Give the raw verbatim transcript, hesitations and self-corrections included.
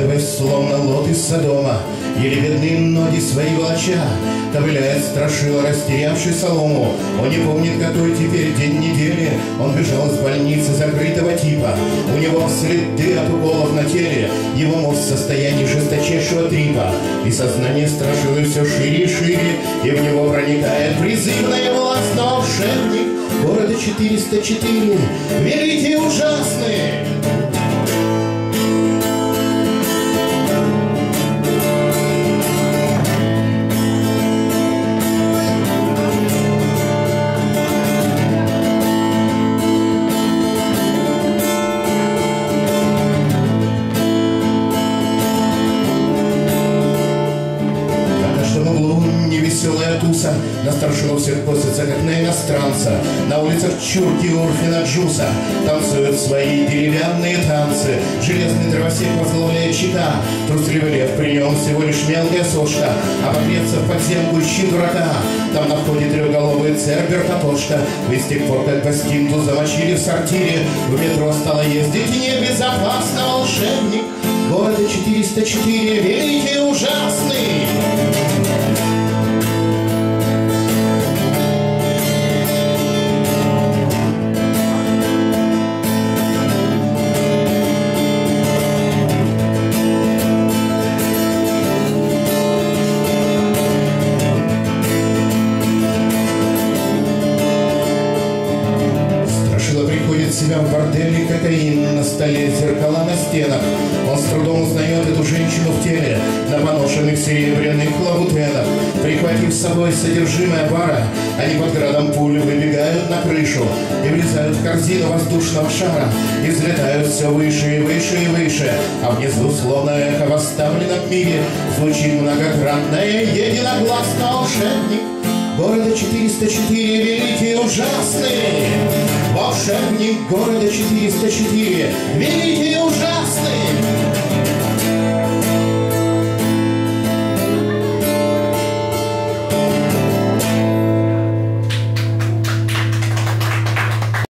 Оглядываясь, словно лот из Содома, еле видны ноги свои волоча, ковыляет страшила, растерявший солому. Он не помнит, какой теперь день недели. Он бежал из больницы закрытого типа. У него следы от уколов на теле, его мозг в состоянии жесточайшего трипа. И сознание страшилы все шире и шире, и в него проникает призывная власть. Но волшебник города четыреста четыре, великий и ужасный. Веселая туса, на старшину всех косится, как на иностранца. На улицах чурки Урфина Джуса танцуют свои деревянные танцы. Железный дровосек возглавляет щита, трусливый лев при нем всего лишь мелкая сошка. А погреться в подземку ищи дурака, там на входе трехголовый цербер Катошка. Ведь с тех пор, как гостинку замочили в сортире, в метро стало ездить и небезопасно. Волшебник города четыреста четыре, великий и ужасный. Себя в борделе, кокаин на столе, зеркала на стенах. Он с трудом узнает эту женщину в теле на поношенных серебряных лабутенах. Прихватив с собой содержимое бара, они под градом пуль выбегают на крышу и влезают в корзину воздушного шара и взлетают все выше и выше и выше. А внизу, словно эхо в оставленном мире, звучит многократное единогласно. Волшебник города четыреста четыре, великий и ужасный. Волшебник города четыреста четыре, великий и ужасный.